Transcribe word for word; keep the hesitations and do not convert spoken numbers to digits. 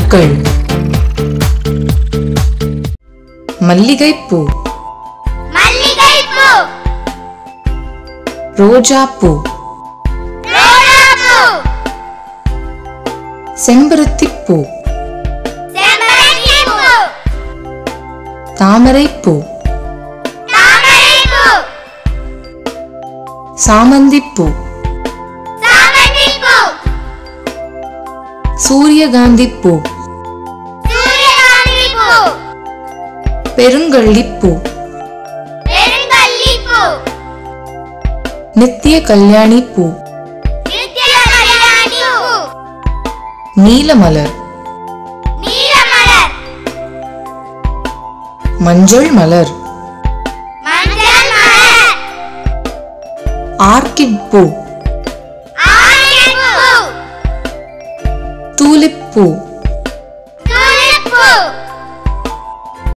பூக்கள். மல்லிகைப்பூ, மல்லிகைப்பூ. ரோஜாப்பூ, ரோஜாப்பூ. செம்பருத்திப்பூ, செம்பருத்திப்பூ. தாமரைப்பூ, தாமரைப்பூ. சாமந்திப்பூ, சாமந்திப்பூ. சூரியகாந்திப்பூ, சூரியகாந்திப்பூ. பெருங்கள்ளிப்பூ, பெருங்கள்ளிப்பூ. நித்திய கல்யாணிப்பூ, நித்திய கல்யாணிப்பூ. நீலமலர், நீலமலர். மஞ்சள் மலர், மஞ்சள் மலர். ஆர்க்கிட் பூ, ஆரஞ்சு பூ. தூலிப் பூ,